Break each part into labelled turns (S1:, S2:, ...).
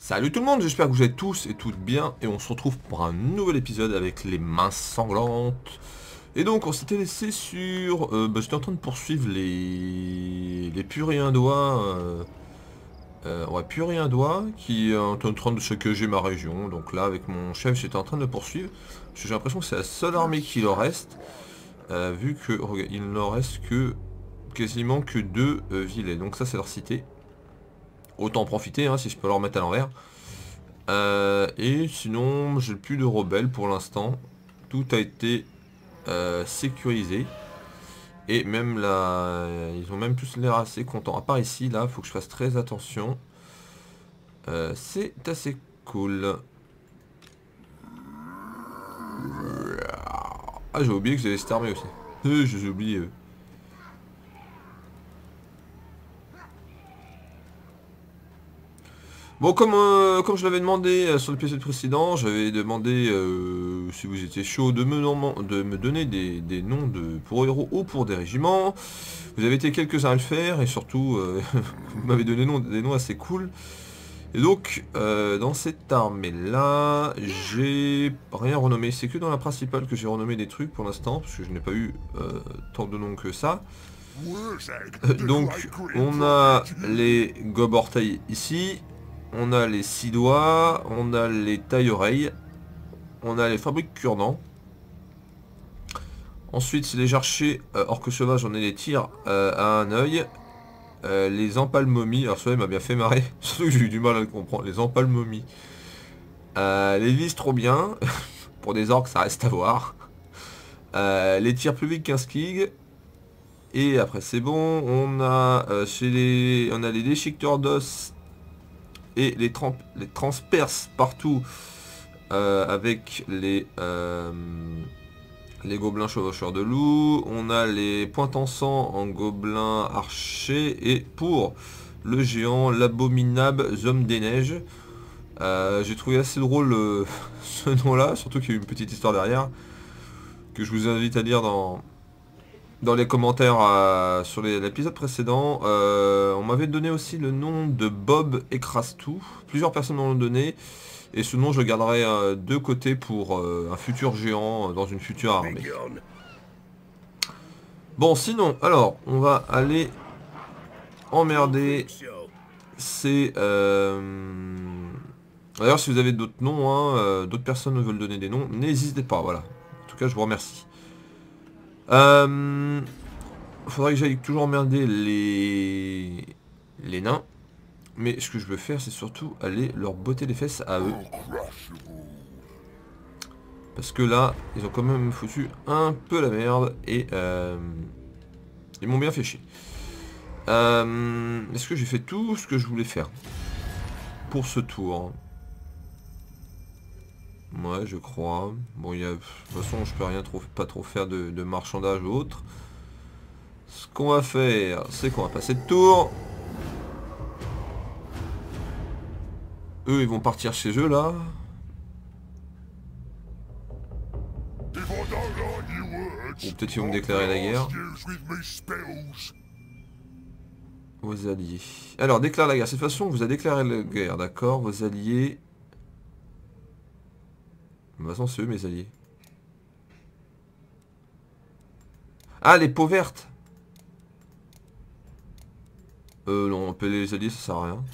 S1: Salut tout le monde, j'espère que vous êtes tous et toutes bien, et on se retrouve pour un nouvel épisode avec les mains sanglantes. Et donc on s'était laissé sur... j'étais en train de poursuivre les Puriendois, ouais, Puriendois, qui est en train de saccager ma région. Donc là, avec mon chef, j'étais en train de le poursuivre, parce que j'ai l'impression que c'est la seule armée qui leur reste, vu que, regarde, il ne leur reste que quasiment que deux villes, et donc ça c'est leur cité. Autant en profiter, hein, si je peux leur mettre à l'envers. Et sinon, j'ai plus de rebelles pour l'instant. Tout a été sécurisé. Et même là, ils ont même tous l'air assez contents. À part ici, là, faut que je fasse très attention. C'est assez cool. Ah, j'ai oublié que j'avais cette armée aussi. J'ai oublié. Bon, comme je l'avais demandé sur l'épisode précédent, j'avais demandé si vous étiez chaud de me donner des noms pour héros ou pour des régiments. Vous avez été quelques-uns à le faire et surtout, vous m'avez donné des noms assez cool. Et donc, dans cette armée-là, j'ai rien renommé. C'est que dans la principale que j'ai renommé des trucs pour l'instant, parce que je n'ai pas eu tant de noms que ça. Donc, on a les Gobortaï ici. On a les Sidois, on a les taille-oreilles, on a les fabriques cure-dents. Ensuite, c'est les archers orques sauvages, on a les tirs à un œil. Les empalmomies, alors celui-là il m'a bien fait marrer, surtout que j'ai eu du mal à le comprendre, les empalmomies. Les vis trop bien, pour des orques ça reste à voir. Les tirs plus vite qu'un skig. Et après c'est bon, on a on a les déchiqueteurs d'os et les transperces partout avec les gobelins chevaucheurs de loups. On a les pointes en sang en gobelins archers. Et pour le géant, l'abominable homme des neiges. J'ai trouvé assez drôle ce nom-là, surtout qu'il y a eu une petite histoire derrière, que je vous invite à lire dans les commentaires sur l'épisode précédent. On m'avait donné aussi le nom de Bob Écrase-Tout. Plusieurs personnes m'en ont donné. Et ce nom je le garderai de côté pour un futur géant dans une future armée. Bon sinon, alors, on va aller emmerder ces... D'ailleurs si vous avez d'autres noms, hein, d'autres personnes veulent donner des noms, n'hésitez pas, voilà. En tout cas je vous remercie. Faudrait que j'aille toujours emmerder les nains. Mais ce que je veux faire, c'est surtout aller leur botter les fesses à eux. Parce que là, ils ont quand même foutu un peu la merde. Et ils m'ont bien fait chier. Est-ce que j'ai fait tout ce que je voulais faire pour ce tour? Ouais, je crois. Bon, de toute façon, je peux rien pas trop faire de marchandage ou autre. Ce qu'on va faire, c'est qu'on va passer le tour. Eux, ils vont partir chez eux, là. Ou peut-être qu'ils vont me déclarer la guerre. Vos alliés. Alors, déclare la guerre. De toute façon, vous avez déclaré la guerre, d'accord? Vos alliés... De toute façon, c'est eux, mes alliés. Ah, les peaux vertes! Non, on peut les alliés, ça sert à rien.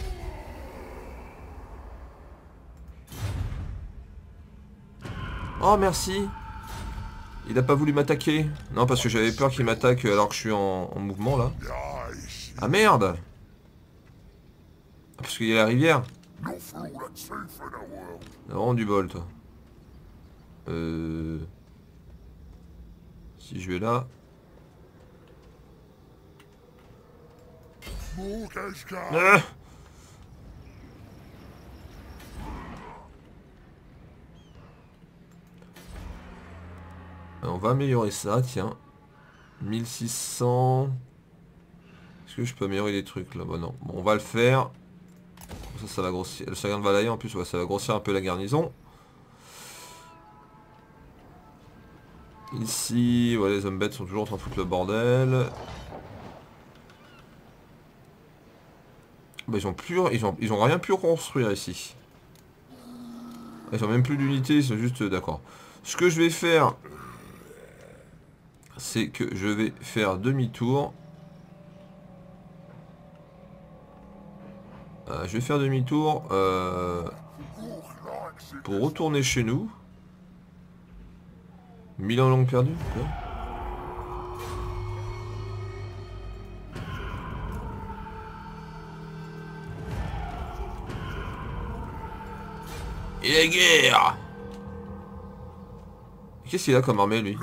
S1: Oh, merci! Il a pas voulu m'attaquer. Non, parce que j'avais peur qu'il m'attaque alors que je suis en mouvement, là. Ah, merde! Ah, parce qu'il y a la rivière. T'as vraiment du bol, toi. Si je vais là... Ah, on va améliorer ça, tiens. 1600... Est-ce que je peux améliorer les trucs là? Bah non. Bon, on va le faire. Ça va grossir. Le Sagan de Valaya en plus, ouais, ça va grossir un peu la garnison. Ici, ouais, les hommes bêtes sont toujours en train de foutre le bordel. Bah, ils ont rien pu construire ici. Ils ont même plus d'unités, ils sont juste d'accord. Ce que je vais faire, c'est que je vais faire demi-tour. Je vais faire demi-tour pour retourner chez nous. 1000 ans longue perdue. Quoi. Et la guerre. Qu'est-ce qu'il a comme armée lui?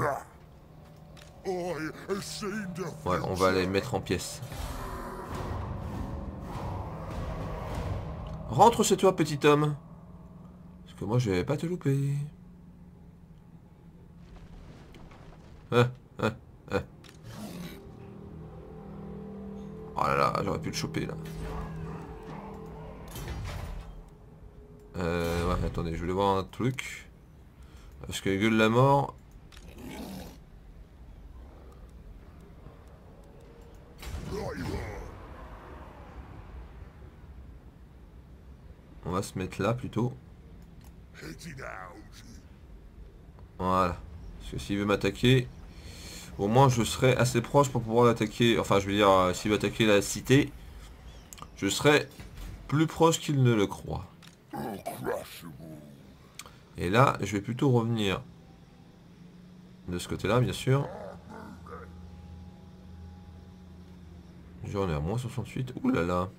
S1: Ouais, on va les mettre en pièces. Rentre chez toi, petit homme. Parce que moi, je vais pas te louper. Hein, hein, hein. Oh là là, j'aurais pu le choper là. Ouais, attendez, je voulais voir un truc. Parce que gueule la mort. On va se mettre là plutôt. Voilà. Parce que s'il veut m'attaquer, au moins je serai assez proche pour pouvoir l'attaquer. Enfin, je veux dire, s'il veut attaquer la cité, je serai plus proche qu'il ne le croit. Et là, je vais plutôt revenir de ce côté-là, bien sûr. Genre, on est à moins 68. Ouh là là.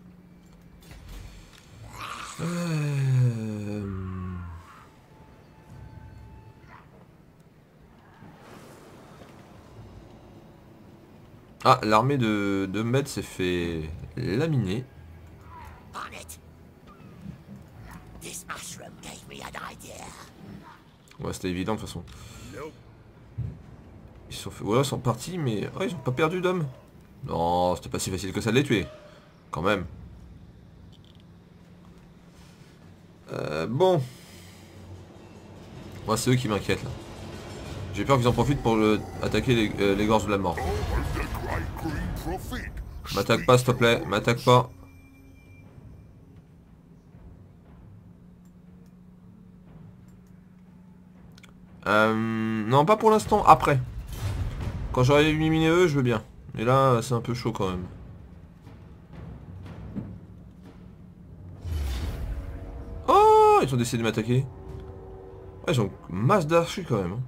S1: Ah, l'armée de Med s'est fait laminer. Ouais, c'était évident de toute façon. Ils sont fait... ouais, ils sont partis, mais oh, ils ont pas perdu d'hommes. Non, c'était pas si facile que ça de les tuer. Quand même. Bon. Moi, c'est eux qui m'inquiètent là. J'ai peur qu'ils en profitent pour attaquer les gorges de la mort. M'attaque pas, s'il te plaît. M'attaque pas. Non, pas pour l'instant. Après. Quand j'aurai éliminé eux, je veux bien. Mais là, c'est un peu chaud quand même. Oh, ils ont décidé de m'attaquer. Ouais, ils ont masse d'archers quand même. Hein.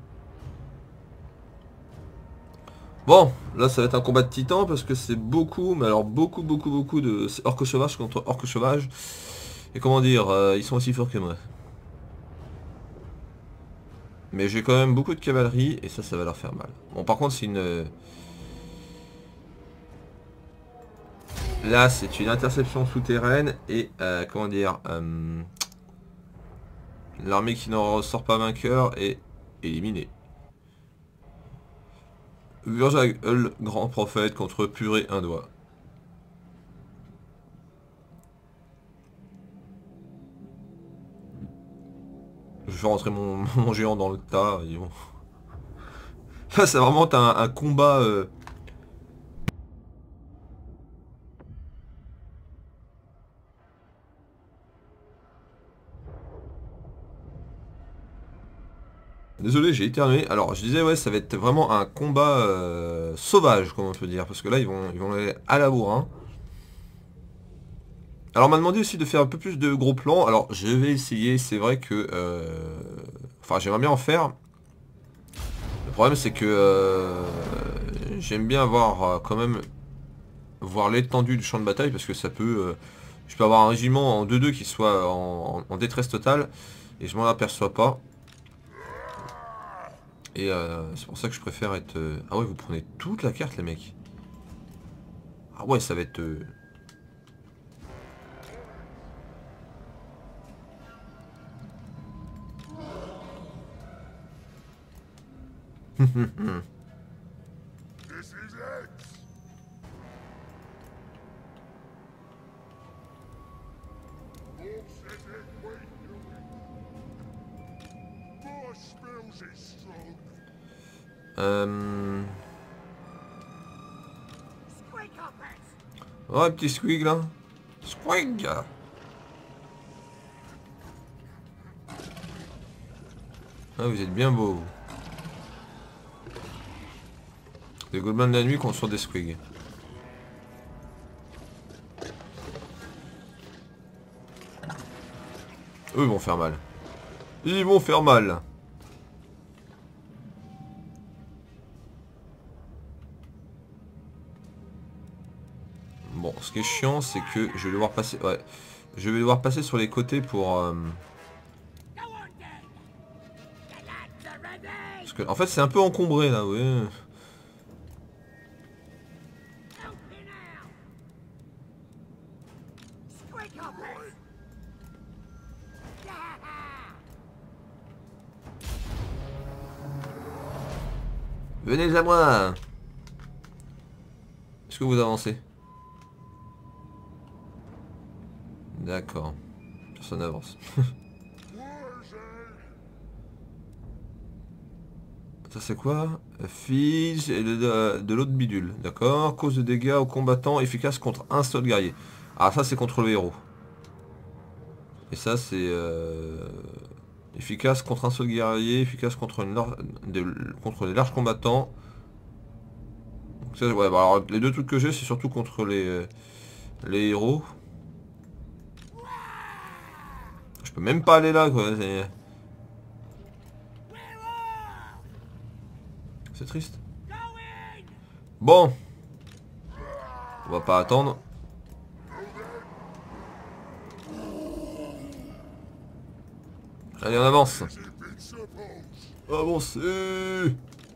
S1: Bon, là ça va être un combat de titans parce que c'est beaucoup, mais alors beaucoup de... C'est orque sauvage contre orque sauvage. Et comment dire, ils sont aussi forts que moi. Mais j'ai quand même beaucoup de cavalerie et ça va leur faire mal. Bon, par contre, c'est une... Là, c'est une interception souterraine et, comment dire... l'armée qui n'en ressort pas vainqueur est éliminée. Urjagul, grand prophète contre Purée un doigt. Je vais rentrer mon géant dans le tas. Là, c'est vraiment un combat... Désolé, j'ai éternué. Alors, je disais, ouais, ça va être vraiment un combat sauvage, comme on peut dire. Parce que là, ils vont aller à la bourrin. Alors, on m'a demandé aussi de faire un peu plus de gros plans. Alors, je vais essayer. C'est vrai que... enfin, j'aimerais bien en faire. Le problème, c'est que... j'aime bien avoir quand même... voir l'étendue du champ de bataille. Parce que ça peut... je peux avoir un régiment en 2-2 qui soit en détresse totale. Et je m'en aperçois pas. Et c'est pour ça que je préfère être... Ah ouais, vous prenez toute la carte, les mecs. Ah ouais, ça va être... Oh, un petit squig là. Squig. Ah, vous êtes bien beau, vous. Les gobelins de la nuit contre des squigs. Eux ils vont faire mal. Ils vont faire mal. Bon, ce qui est chiant, c'est que je vais devoir passer... Ouais. Je vais devoir passer sur les côtés pour... Parce que, en fait, c'est un peu encombré, là, oui. Venez à moi. Est-ce que vous avancez? D'accord. Personne n'avance. Ça c'est quoi? Fige et de l'autre bidule. D'accord. Cause de dégâts aux combattants efficace contre un seul guerrier. Ah ça c'est contre le héros. Et ça c'est efficace contre un seul guerrier, efficace contre, contre les larges combattants. Donc ça, ouais, bah alors, les deux trucs que j'ai c'est surtout contre les héros. Je peux même pas aller là quoi. C'est triste. Bon. On va pas attendre. Allez on avance. Avancez.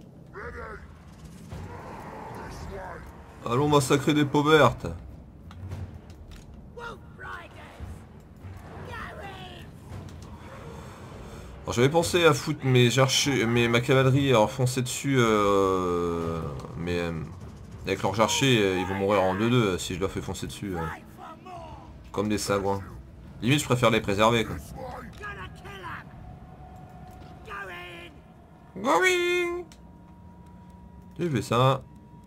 S1: Allons massacrer des peaux vertes. Alors j'avais pensé à foutre ma cavalerie à foncer dessus, mais avec leurs archers, ils vont mourir en 2-2 si je leur fais foncer dessus. Comme des sagouins. Limite je préfère les préserver quoi. Going. J'ai fait ça.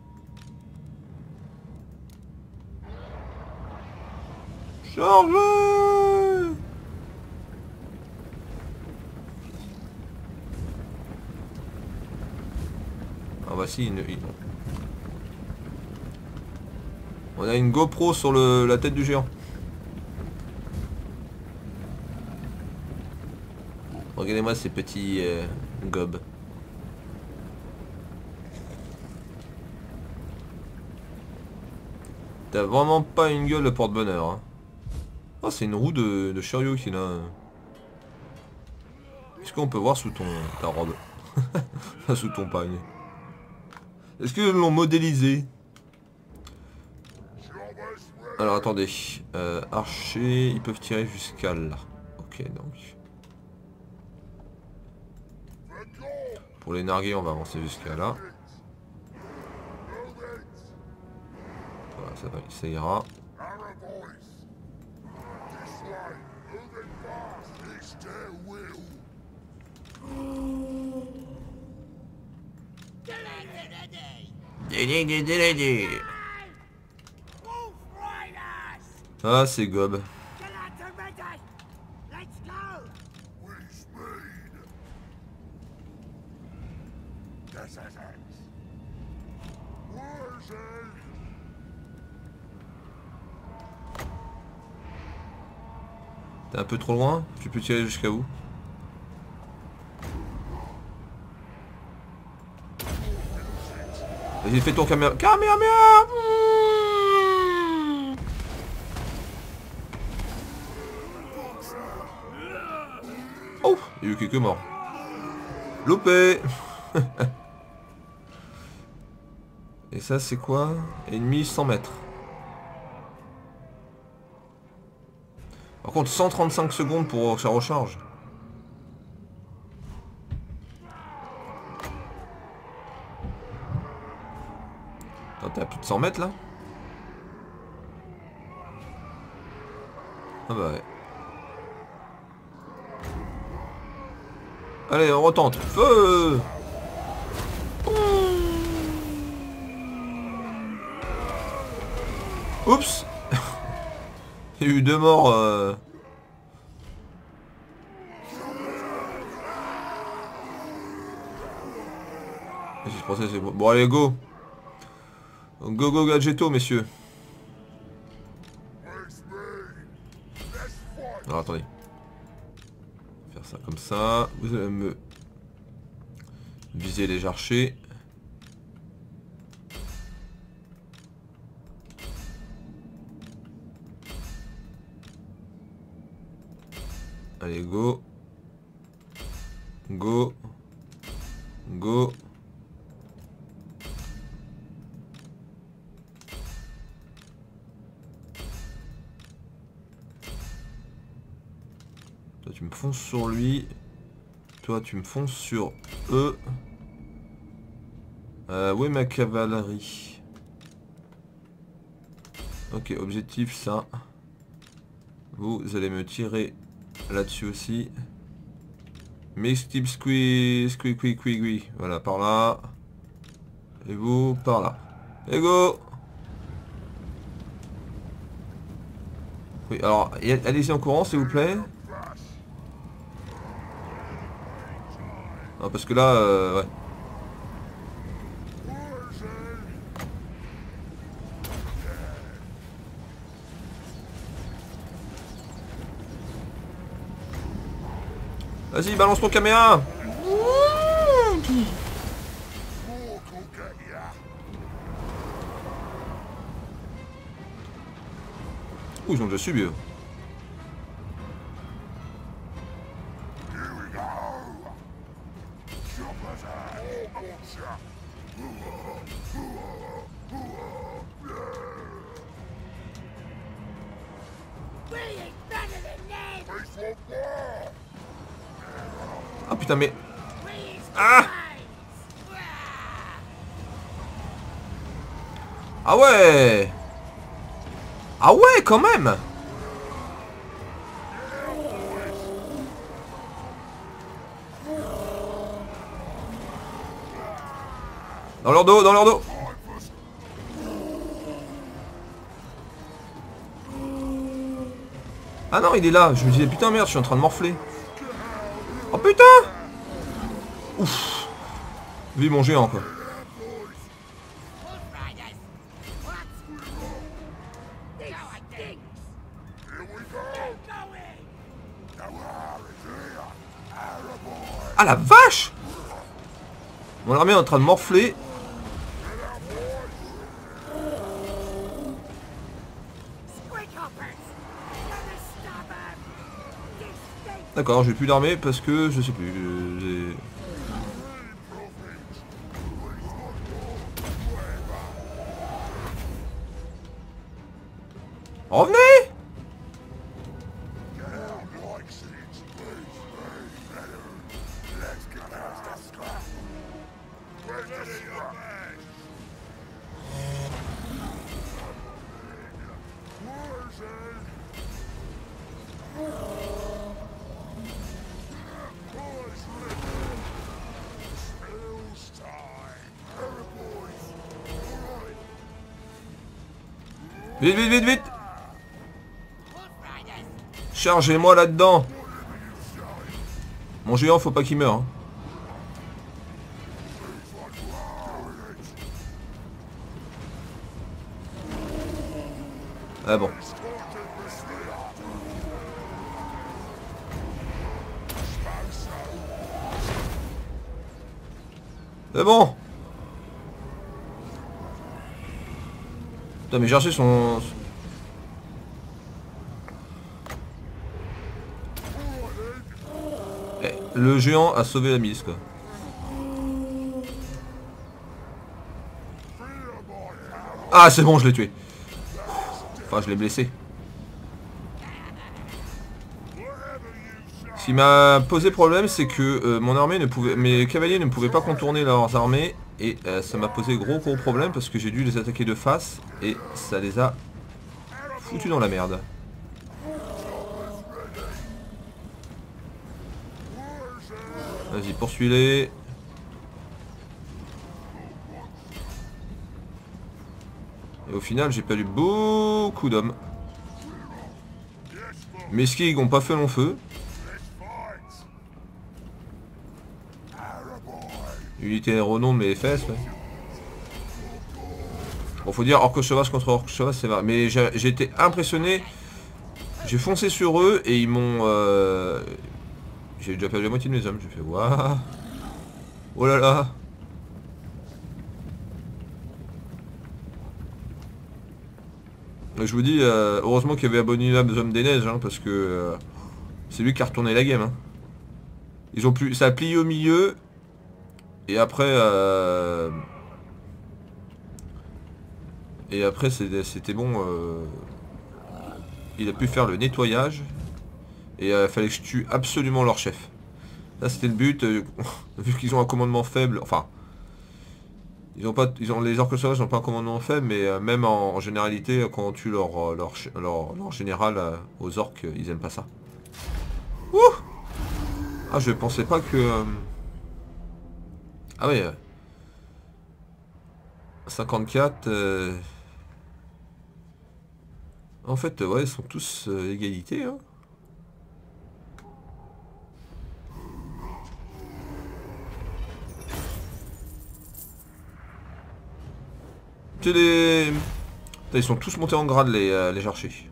S1: Chargez. Ah bah si, on a une GoPro sur la tête du géant. Regardez-moi ces petits gobs. T'as vraiment pas une gueule de porte-bonheur. Hein. Oh, c'est une roue de chariot qu'il a. Est-ce qu'on peut voir sous ta robe? Sous ton pagne. Est-ce qu'ils l'ont modélisé? Alors attendez. Archers, ils peuvent tirer jusqu'à là. Ok donc. Pour les narguer, on va avancer jusqu'à là. Voilà, ça ira. Ah, c'est gob. T'es un peu trop loin? Tu peux tirer jusqu'à où? Vas-y, fais ton caméra. Caméra. Oh, il y a eu quelques morts. Loupé. Et ça, c'est quoi? Ennemi 100 mètres. Par contre, 135 secondes pour sa recharge. T'es à plus de 100 mètres là? Ah bah ouais. Allez, on retente. Feu! Oups! Il y a eu 2 morts. Je pensais c'est bon. Bon allez go. Go go gadgeto messieurs. Alors attendez. Faire ça comme ça. Vous allez me viser les archers. Allez go. Go. Go. Toi tu me fonces sur lui. Toi tu me fonces sur eux. Où est ma cavalerie? Ok, objectif ça. Vous allez me tirer là-dessus aussi. Mix type squeeze, squeeze. Voilà, par là. Et vous, par là. Et go! Oui, alors, allez-y en courant s'il vous plaît. Non, parce que là, ouais. Vas-y, balance ton caméra. Ouh, ils ont déjà subi eux. Ah putain mais... Ah! Ah ouais! Ah ouais quand même! Dans leur dos, dans leur dos! Ah non, il est là. Je me disais, putain merde, je suis en train de morfler. Oh putain! Ouf! Vive mon géant quoi. Ah la vache! Mon armée est en train de morfler. D'accord, j'ai plus d'armée parce que je sais plus. Revenez! Vite, vite, vite, vite! Chargez-moi là-dedans! Mon géant, faut pas qu'il meure. Hein. Ah bon. C'est bon! Putain, mais chercher son... Eh, le géant a sauvé la milice quoi. Ah c'est bon, je l'ai tué. Enfin, je l'ai blessé. Ce qui m'a posé problème, c'est que mon armée ne pouvait, mes cavaliers ne pouvaient pas contourner leurs armées. Et ça m'a posé gros problème parce que j'ai dû les attaquer de face. Et ça les a foutus dans la merde. Vas-y, poursuis-les. Et au final, j'ai perdu beaucoup d'hommes. Mes skis n'ont pas fait long feu. Unité renom de mes fesses, ouais. Bon, faut dire Orc Chevas contre Orc Chevas, c'est vrai. Mais j'ai été impressionné. J'ai foncé sur eux et ils m'ont... J'ai déjà perdu la moitié de mes hommes. J'ai fait waouh. Oh là là. Je vous dis, heureusement qu'il y avait Abominable Homme des Neiges, hein, parce que c'est lui qui a retourné la game. Hein. Ils ont ça a plié au milieu. Et après... Et après c'était bon. Il a pu faire le nettoyage. Et il fallait que je tue absolument leur chef. Là c'était le but. Vu qu'ils ont un commandement faible. Enfin. Les orques sauvages n'ont pas un commandement faible. Mais même en généralité, quand on tue leur général aux orques, ils aiment pas ça. Ouh. Ah, je pensais pas que... Ah oui. 54... En fait, ouais, ils sont tous égalité. Hein. Putain, ils sont tous montés en grade, les archers.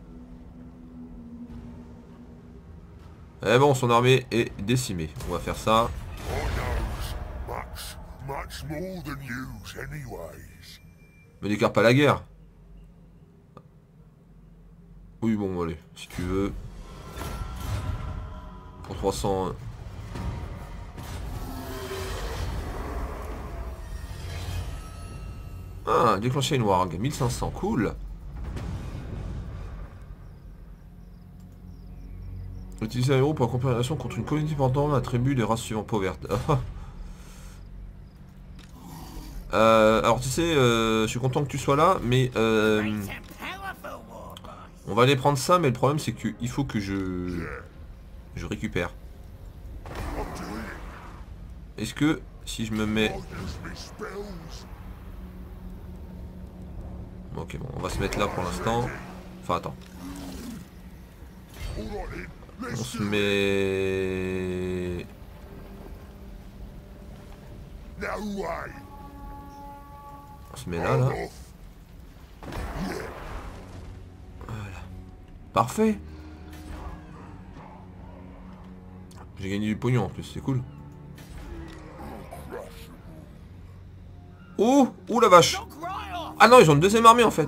S1: Eh bon, son armée est décimée. On va faire ça. Me déclare pas la guerre. Oui, bon, allez, si tu veux. Pour 300... Ah, déclencher une warg. 1500, cool. Utiliser un héros pour accomplir une action contre une colonie portant l'attribut des races suivantes pauvres. Alors tu sais, je suis content que tu sois là, mais on va aller prendre ça, mais le problème c'est qu'il faut que je récupère. Est-ce que si je me mets... Ok, bon, on va se mettre là pour l'instant. Enfin, attends. On se met... On se met là, là. Voilà. Parfait. J'ai gagné du pognon en plus, c'est cool. Oh, oh la vache. Ah non, ils ont une deuxième armée en fait.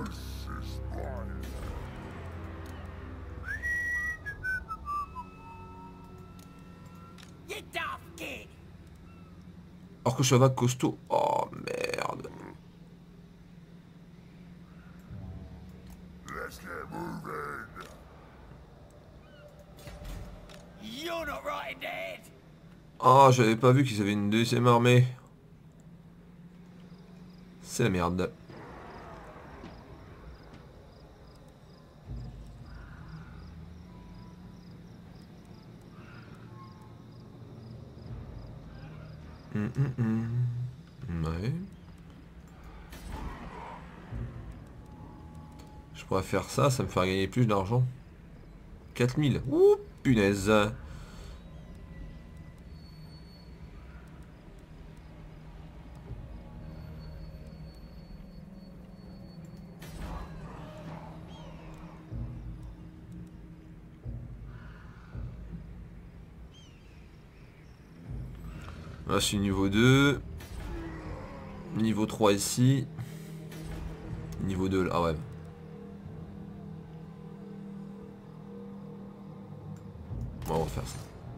S1: Or que cheval costaud. Oh merde. Oh, j'avais pas vu qu'ils avaient une deuxième armée. C'est la merde. Ouais. Je pourrais faire ça, ça me fera gagner plus d'argent. 4000. Ouh, punaise. Là, je suis niveau 2. Niveau 3 ici. Niveau 2 là. Ah ouais. Bon, on va faire ça.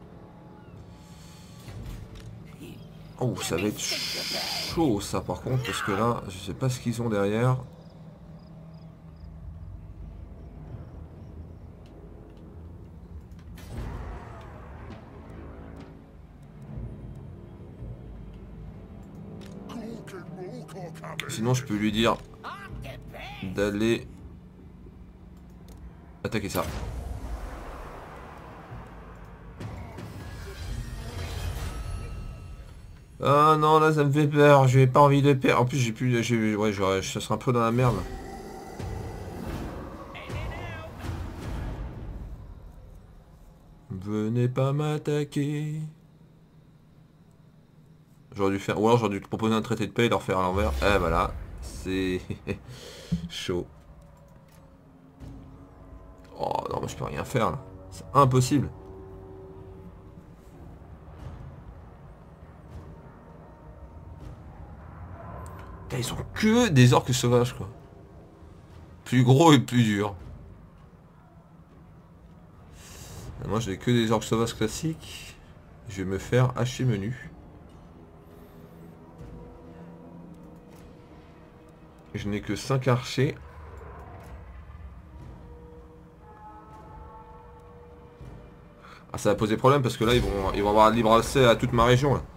S1: Oh, ça va être chaud ça par contre, parce que là, je sais pas ce qu'ils ont derrière. Sinon, je peux lui dire d'aller attaquer ça. Ah non, là ça me fait peur, j'ai pas envie de perdre. En plus j'ai plus... Ouais, ça sera un peu dans la merde. Venez pas m'attaquer. J'aurais dû faire... Ou alors j'aurais dû te proposer un traité de paix et leur faire à l'envers. Eh voilà. C'est... chaud. Oh non, mais je peux rien faire là. C'est impossible. Putain, ils sont que des orques sauvages quoi. Plus gros et plus dur. Moi j'ai que des orques sauvages classiques. Je vais me faire hacher menu. Je n'ai que 5 archers. Ah, ça va poser problème parce que là ils vont avoir libre accès à toute ma région là.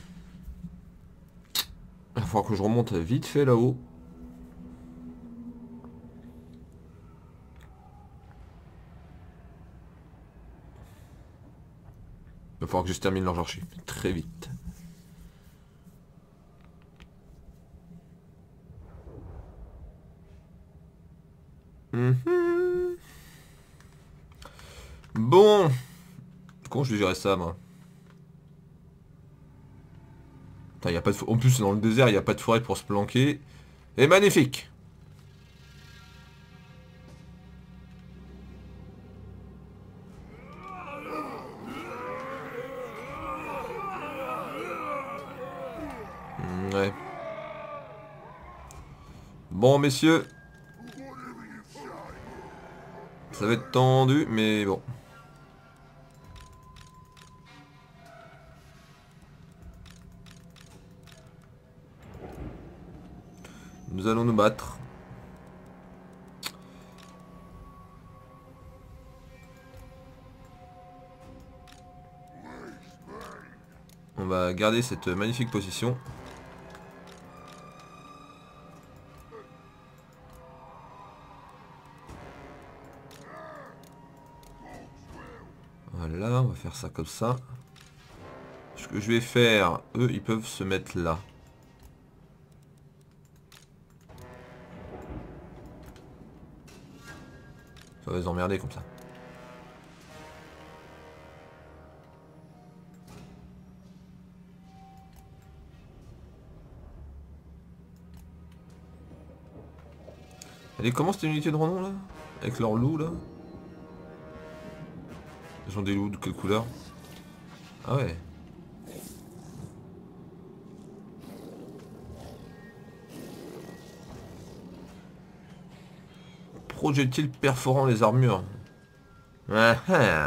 S1: Il va falloir que je remonte vite fait là-haut. Il va falloir que je termine leurs archers très vite. Bon. Comment je vais gérer ça moi? Putain, y a pas de... En plus c'est dans le désert, il n'y a pas de forêt pour se planquer. Et magnifique. Ouais. Bon messieurs. Ça va être tendu, mais bon. Nous allons nous battre. On va garder cette magnifique position. Voilà, on va faire ça comme ça. Ce que je vais faire, eux, ils peuvent se mettre là. Ça va les emmerder comme ça. Elle est comment cette unité de renom là? Avec leurs loups là? Ils ont des loups de quelle couleur? Ah ouais. Projectiles perforant les armures. Ah ah.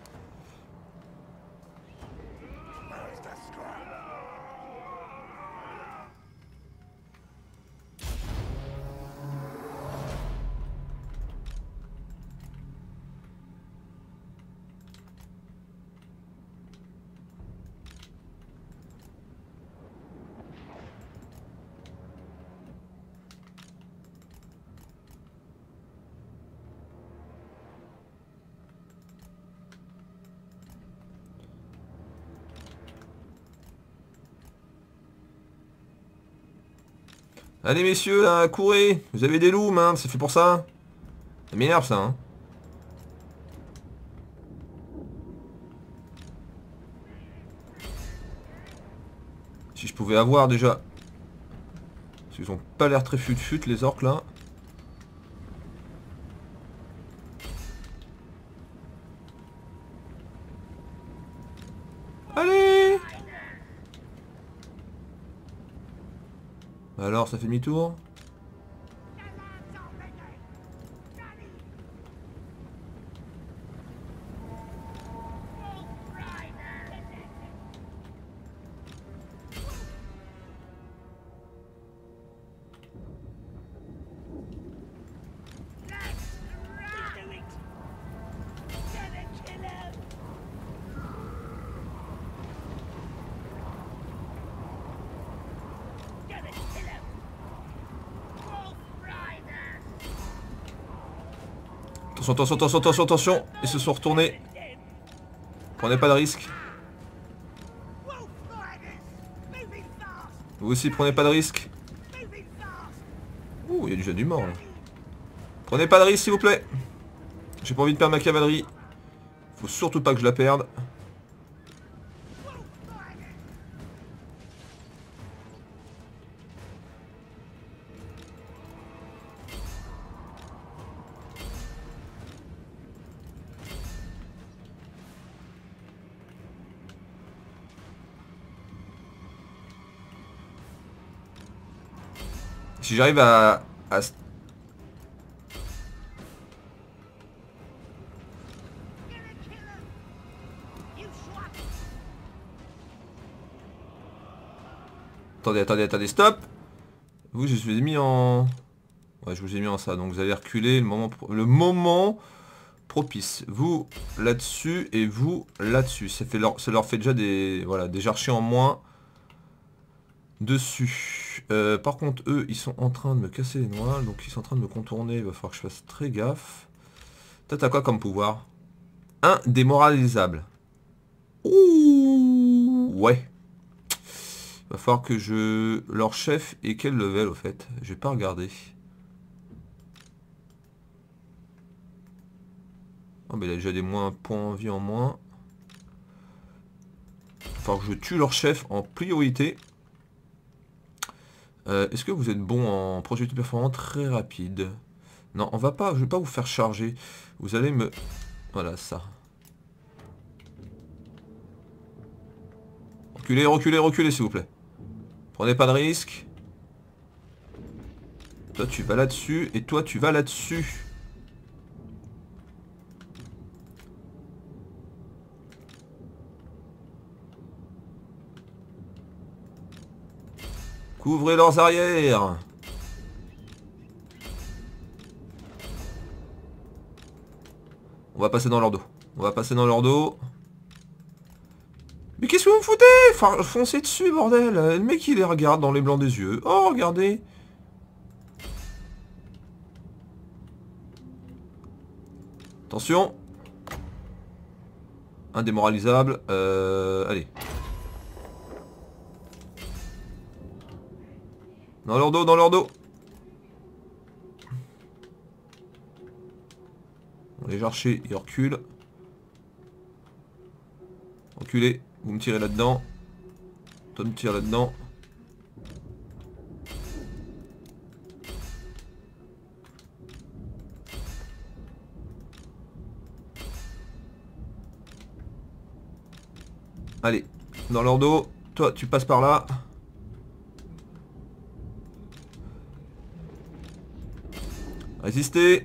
S1: Allez messieurs là, courez. Vous avez des loups, hein, c'est fait pour ça. Ça m'énerve ça, hein. Si je pouvais avoir déjà... Parce qu'ils ont pas l'air très fut-fut les orques là. Allez. Alors ça fait demi-tour. Attention, attention, attention, attention, attention. Ils se sont retournés. Prenez pas de risque. Vous aussi, prenez pas de risque. Ouh, il y a déjà du mort là. Prenez pas de risque s'il vous plaît. J'ai pas envie de perdre ma cavalerie. Faut surtout pas que je la perde. Si j'arrive à... Attendez, stop. Vous, je vous ai mis en... Ouais, je vous ai mis en ça, donc vous allez reculer le moment propice. Vous, là-dessus, et vous, là-dessus. Ça leur fait déjà des... Voilà, des archers en moins. Dessus. Par contre, eux, ils sont en train de me casser les noix, donc ils sont en train de me contourner. Il va falloir que je fasse très gaffe. Toi, t'as quoi comme pouvoir? Un démoralisable. Ouh, ouais. Va falloir que je... Leur chef est quel level au fait? Je vais pas regarder. Oh mais il a déjà des points en vie en moins. Va falloir que je tue leur chef en priorité. Est-ce que vous êtes bon en projectile performant très rapide? Non, je vais pas vous faire charger. Vous allez me... Voilà, ça. Reculez s'il vous plaît. Prenez pas de risque. Toi tu vas là-dessus et toi tu vas là-dessus. Couvrez leurs arrières. On va passer dans leur dos. Mais qu'est-ce que vous me foutez? Enfin, foncez dessus, bordel. Le mec, il les regarde dans les blancs des yeux. Oh, regardez. Attention. Indémoralisable. Allez. Dans leur dos. Bon, les archers, ils reculent. Reculez. Vous me tirez là-dedans. Toi me tire là-dedans. Allez, dans leur dos. Toi, tu passes par là. Résistez.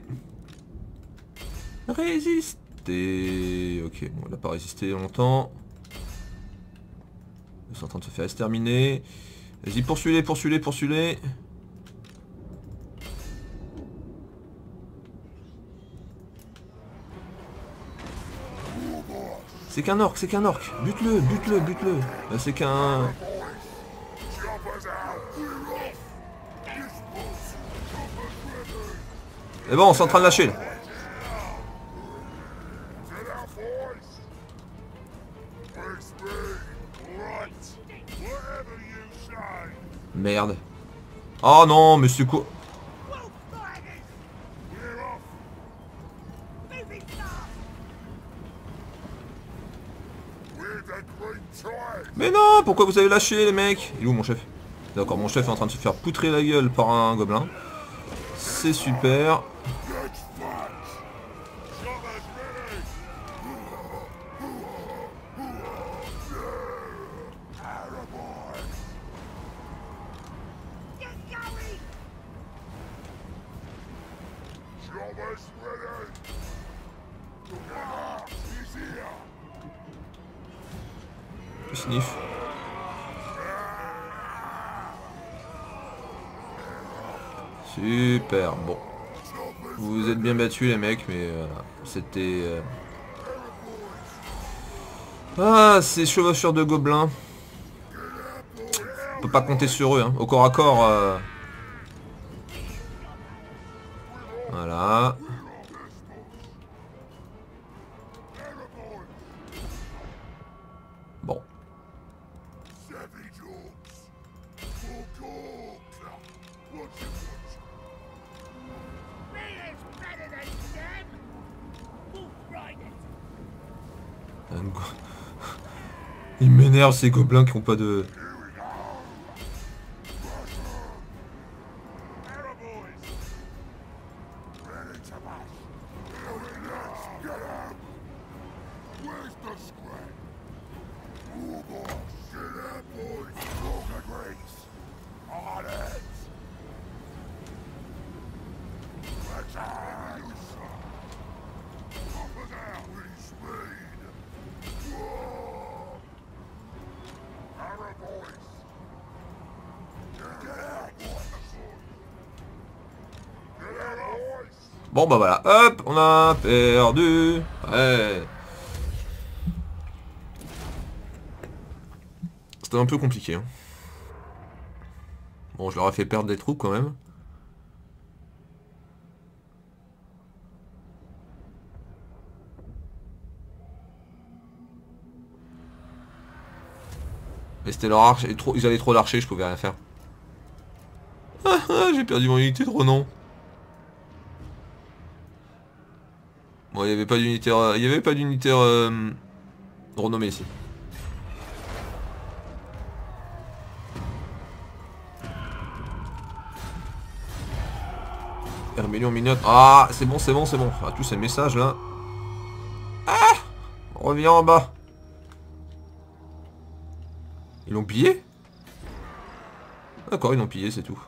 S1: Résistez. Ok, bon, il n'a pas résisté longtemps. Ils sont en train de se faire exterminer. Vas-y, poursuis-les. C'est qu'un orc. Bute-le. C'est qu'un... Mais bon, on est en train de lâcher là. Merde. Oh non, mais c'est quoi? Mais non, pourquoi vous avez lâché les mecs? Il est où mon chef? D'accord, mon chef est en train de se faire poutrer la gueule par un gobelin. C'est super. Sniff. Super, bon. Vous vous êtes bien battus les mecs, mais c'était... Ah, ces chevaucheurs de gobelins. On peut pas compter sur eux, hein. Au corps à corps... Voilà. Bon. Ils m'énervent ces gobelins qui ont pas de... Bon bah voilà, hop, on a perdu. Ouais. C'était un peu compliqué. Hein. Bon, je leur ai fait perdre des troupes quand même. Mais c'était leur arche, ils avaient trop d'archers, je pouvais rien faire. J'ai perdu mon unité de renom. Bon, il n'y avait pas d'unité, renommée ici. Rébellion mignonne. Ah, c'est bon, c'est bon, c'est bon. Ah, tous ces messages là. Ah, on revient en bas. Ils l'ont pillé? D'accord, ils l'ont pillé, c'est tout.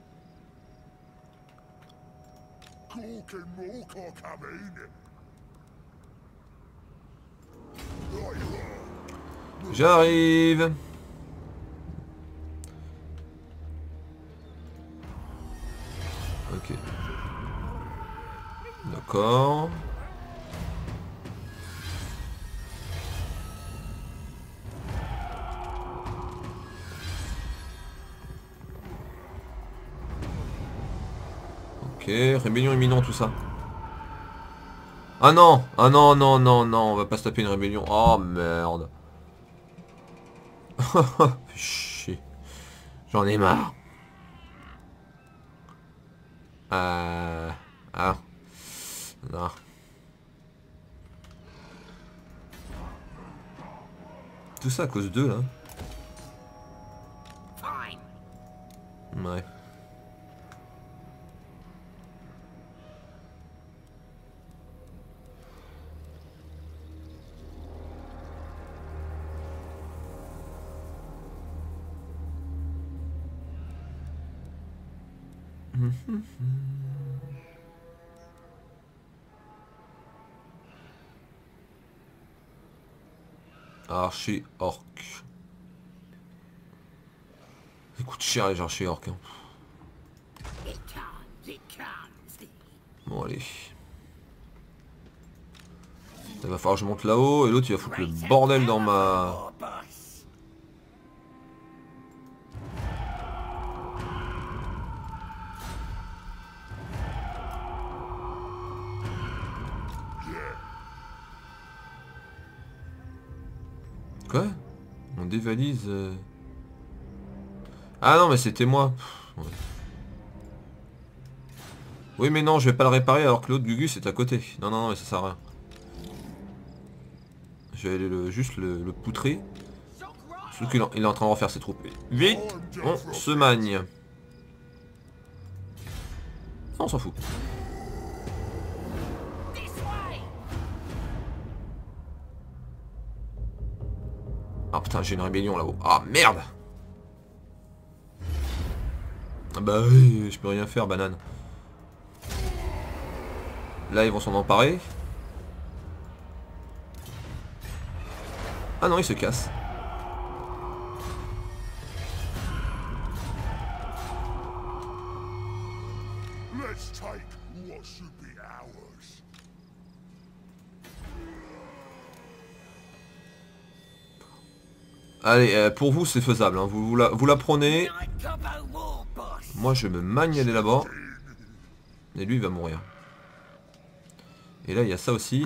S1: J'arrive. Ok. D'accord. Ok, rébellion imminente, tout ça. Ah non! Ah non, non, non, non, on va pas se taper une rébellion. Oh merde. Chier. J'en ai marre. Ah. Non. Tout ça à cause d'eux, là. Ouais. Archer orc. Ça coûte cher les archers orcs. Hein. Bon allez. Il va falloir que je monte là-haut et l'autre il va foutre le bordel dans ma... Quoi? On dévalise... Ah non mais c'était moi. Ouais. Oui mais non je vais pas le réparer alors que l'autre Gugus est à côté. Non non non mais ça sert à rien. Je vais aller juste le poutrer. Surtout qu'il il est en train de refaire ses troupes. Vite, on se magne. Non, on s'en fout. Ah putain, j'ai une rébellion là-haut. Ah merde. Ah bah oui, je peux rien faire, banane. Là, ils vont s'en emparer. Ah non, ils se cassent. Allez, pour vous c'est faisable, hein. vous la prenez. Moi je me magne aller là-bas. Et lui il va mourir. Et là il y a ça aussi.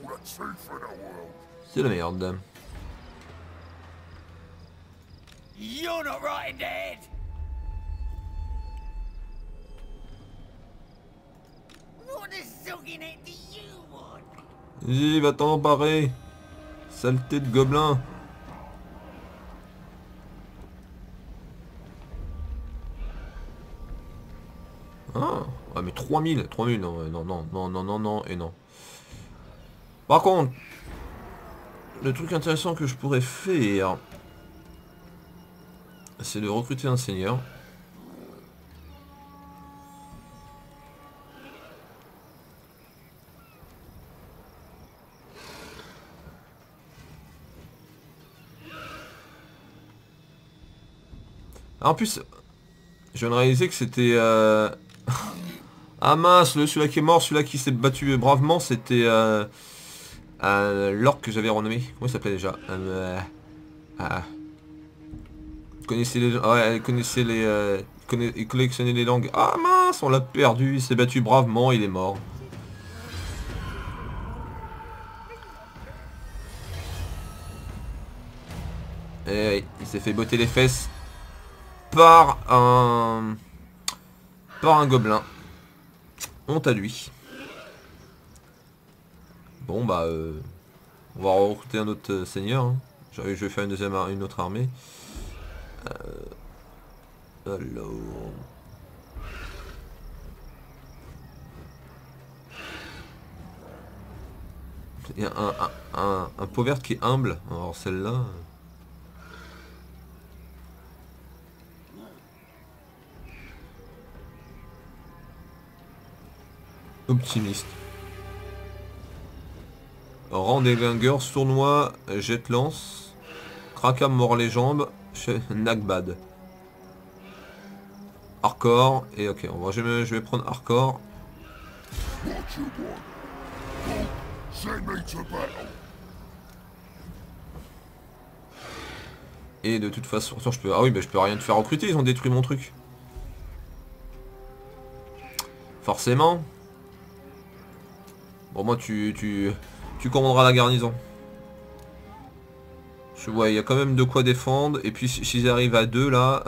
S1: C'est la merde. Vas-y, va t'en emparer. Saleté de gobelin. Ah, ouais, mais 3000, non, non, non, non, non, non, non, et non. Par contre, le truc intéressant que je pourrais faire, c'est de recruter un seigneur. Ah, en plus, je viens de réaliser que c'était... Ah mince, celui-là qui est mort, celui-là qui s'est battu bravement, c'était l'orque que j'avais renommé. Comment il s'appelait déjà ah, connaissez les... Ouais, connaissez les... il collectionnait les langues. Ah mince, on l'a perdu, il s'est battu bravement, il est mort. Et oui, il s'est fait botter les fesses par un... par un gobelin. Honte à lui. Bon bah on va recruter un autre seigneur. Hein. Je vais faire une autre armée. Alors... Il y a un pauvre qui est humble. Alors celle-là... Optimiste. Rang des lingueurs, sournois, jette-lance. Krakam mord les jambes. Nagbad. Hardcore. Et ok, je vais prendre hardcore. Et de toute façon, attends, je peux... Ah oui, bah je peux rien te faire recruter, ils ont détruit mon truc. Forcément. Bon, moi, tu commanderas la garnison. Je vois, il y a quand même de quoi défendre. Et puis, s'ils arrivent à 2, là...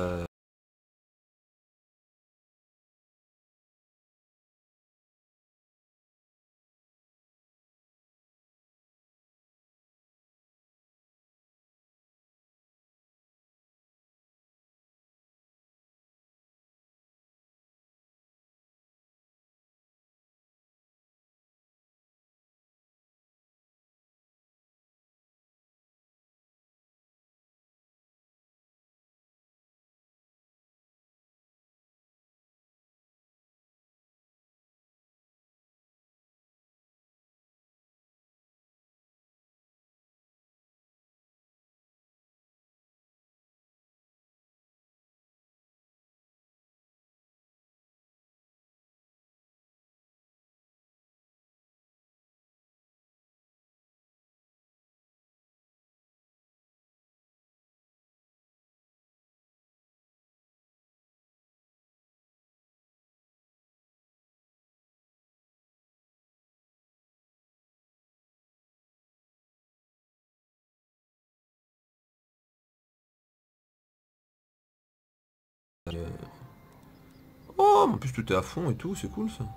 S1: Oh, en plus, tout est à fond et tout, c'est cool, ça.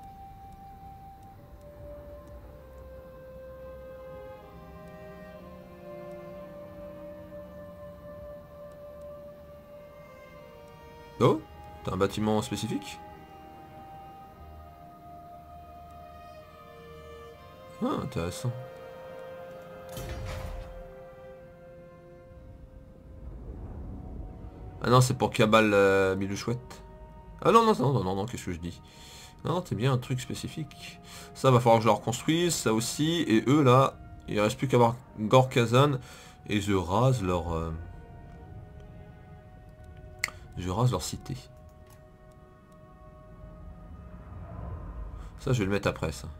S1: Oh, t'as un bâtiment spécifique? Ah, intéressant. Ah non, c'est pour Cabal Milouchouette. Ah non, non, non, non, non, non, qu'est-ce que je dis? Non, c'est bien un truc spécifique. Ça, va falloir que je le reconstruise, ça aussi. Et eux, là, il reste plus qu'à avoir Gorkazan. Et je rase leur... je rase leur cité. Ça, je vais le mettre après, ça.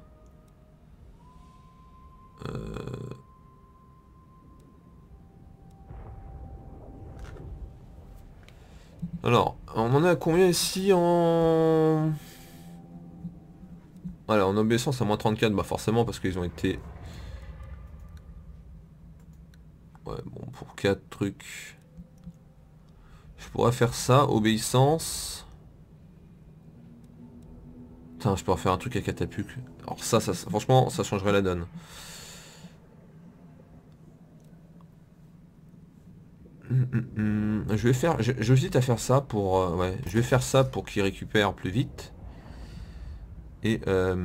S1: Alors, on en est à combien ici en... Voilà, en obéissance à moins 34, bah forcément parce qu'ils ont été... Ouais, bon, pour 4 trucs... Je pourrais faire ça, obéissance... Putain, je pourrais faire un truc à catapulte. Alors ça, franchement, ça changerait la donne. Je vais faire... J'hésite à faire ça pour... ouais, je vais faire ça pour qu'il récupère plus vite. Et...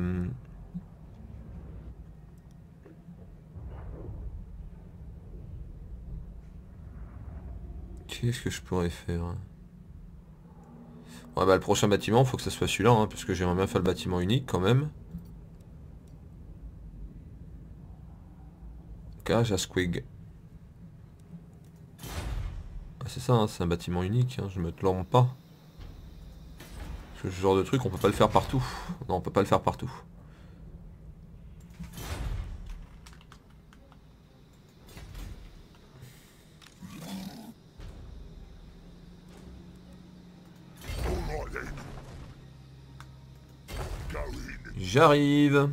S1: qu'est-ce que je pourrais faire? Ouais, bah le prochain bâtiment, faut que ça soit celui-là, hein, parce que j'aimerais bien faire le bâtiment unique quand même. Cage à Squig. Ah, c'est ça, hein, c'est un bâtiment unique, hein, je me trompe pas. Parce que ce genre de truc, on peut pas le faire partout. Non, on peut pas le faire partout. J'arrive.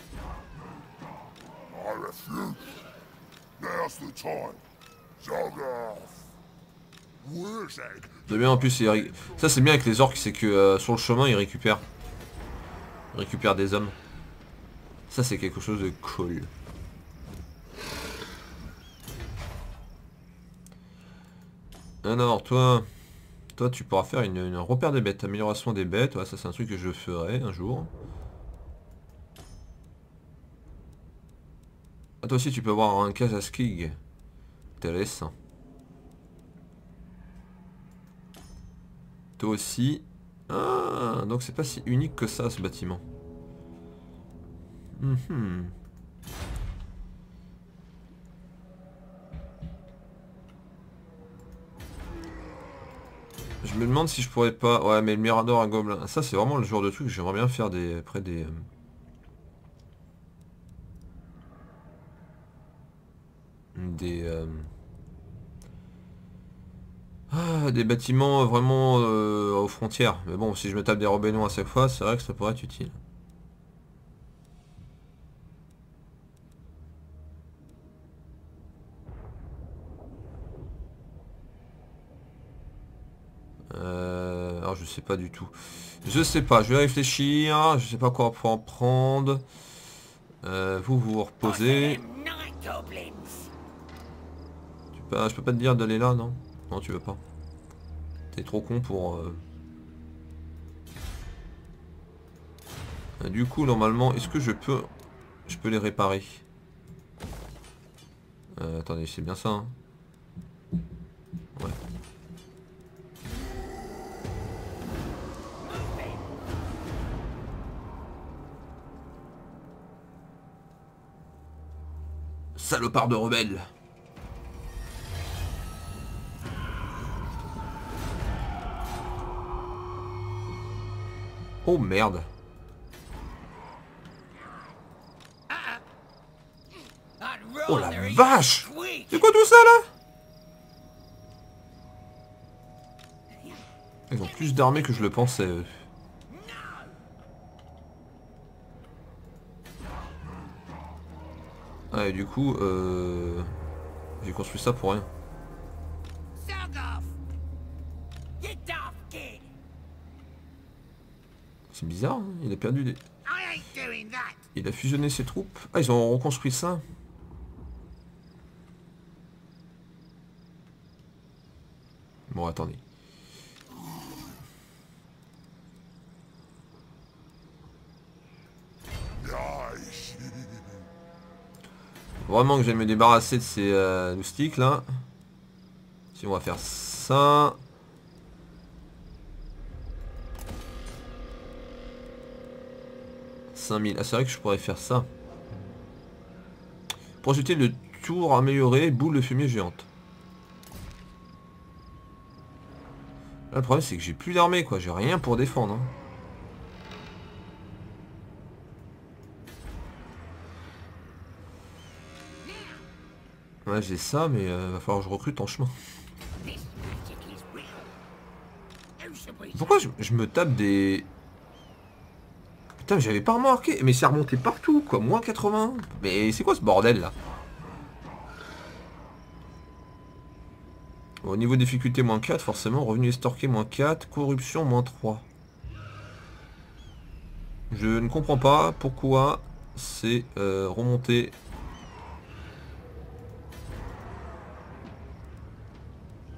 S1: C'est bien en plus, ça c'est bien avec les orques, c'est que sur le chemin ils récupèrent. Ils récupèrent des hommes. Ça c'est quelque chose de cool. Alors toi tu pourras faire une repère des bêtes, amélioration des bêtes, ouais, ça c'est un truc que je ferai un jour. Ah, toi aussi tu peux avoir un cage à skig. Intéressant. Toi aussi. Ah, donc c'est pas si unique que ça ce bâtiment. Je me demande si je pourrais pas... Ouais, mais le Mirador à Gobelin... Ça, c'est vraiment le genre de truc que j'aimerais bien faire des... Après des... des bâtiments vraiment aux frontières. Mais bon, si je me tape des rébellions à chaque fois, c'est vrai que ça pourrait être utile. Alors je sais pas du tout. Je sais pas, je vais réfléchir. Je sais pas quoi en prendre. Vous reposez. Je peux pas te dire d'aller là, non? Non, tu veux pas. T'es trop con pour... Du coup, normalement, est-ce que je peux... Je peux les réparer? Attendez, c'est bien ça, hein. Ouais. Salopard de rebelle. Oh merde. Oh la vache! C'est quoi tout ça là? Ils ont plus d'armées que je le pensais. Ah et du coup, j'ai construit ça pour rien. C'est bizarre, hein, il a perdu des... Il a fusionné ses troupes. Ah, ils ont reconstruit ça. Bon, attendez. Vraiment que j'aille me débarrasser de ces loustiques là. Si on va faire ça. Ah, c'est vrai que je pourrais faire ça. Pour ajouter le tour amélioré, boule de fumée géante. Là, le problème c'est que j'ai plus d'armée quoi, j'ai rien pour défendre. Hein. Ouais, j'ai ça, mais va falloir que je recrute en chemin. Pourquoi je me tape des... Putain, mais j'avais pas remarqué. Mais c'est remonté partout, quoi. Moins 80. Mais c'est quoi ce bordel, là? Au niveau difficulté, moins 4, forcément. Revenu estorqué, moins 4. Corruption, moins 3. Je ne comprends pas pourquoi c'est remonté.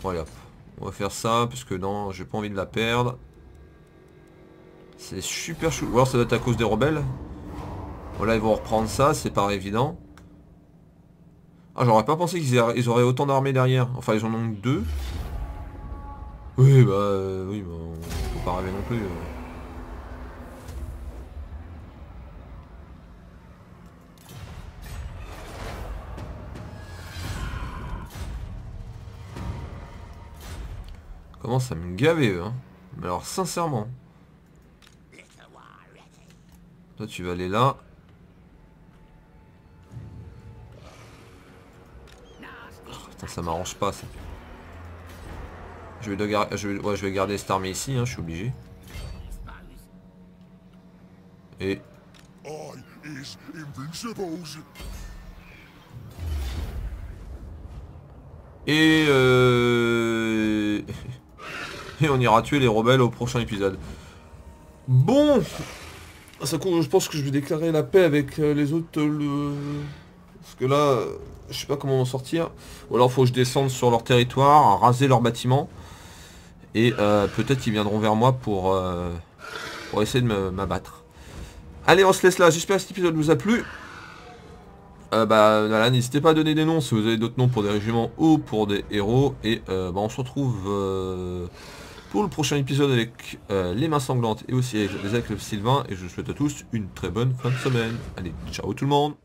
S1: Voilà. On va faire ça, parce que non, j'ai pas envie de la perdre. C'est super chou. Ou alors ça doit être à cause des rebelles. Voilà, ils vont reprendre ça, c'est pas évident. Ah, j'aurais pas pensé qu'ils auraient autant d'armées derrière. Enfin, ils en ont que 2. Oui, oui, on peut pas rêver non plus. Commence à me gaver, eux, hein. Mais alors, sincèrement. Toi, tu vas aller là. Oh, putain, ça m'arrange pas, ça. Ouais, je vais garder cette armée ici, hein, je suis obligé. Et... Et Et on ira tuer les rebelles au prochain épisode. Bon, je pense que je vais déclarer la paix avec les autres. Parce que là, je sais pas comment en sortir. Ou alors faut que je descende sur leur territoire, raser leurs bâtiments. Et peut-être qu'ils viendront vers moi pour essayer de m'abattre. Allez, on se laisse là. J'espère que cet épisode vous a plu. Voilà, n'hésitez pas à donner des noms si vous avez d'autres noms pour des régiments ou pour des héros. Et on se retrouve pour le prochain épisode avec les mains sanglantes et aussi avec le Sylvain. Et je vous souhaite à tous une très bonne fin de semaine. Allez, ciao tout le monde!